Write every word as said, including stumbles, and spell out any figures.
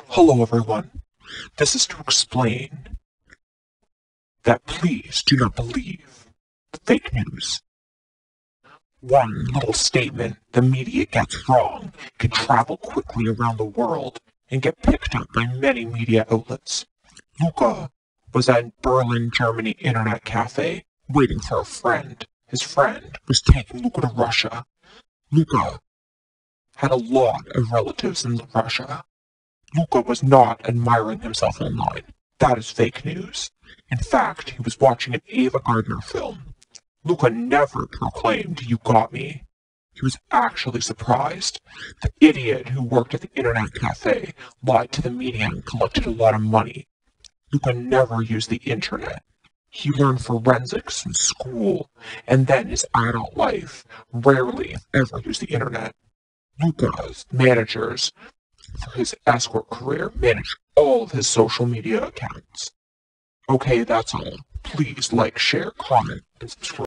Hello everyone. This is to explain that please do not believe the fake news. One little statement the media gets wrong can travel quickly around the world and get picked up by many media outlets. Luca was at Berlin, Germany internet cafe waiting for a friend. His friend was taking Luca to Russia. Luca had a lot of relatives in Russia. Luca was not admiring himself online. That is fake news. In fact, he was watching an Ava Gardner film. Luca never proclaimed, "You got me." He was actually surprised. The idiot who worked at the internet cafe lied to the media and collected a lot of money. Luca never used the internet. He learned forensics in school, and then his adult life rarely, if ever, used the internet. Luca's managers for his escort career managed all of his social media accounts. Okay, that's all. Please like, share, comment, and subscribe.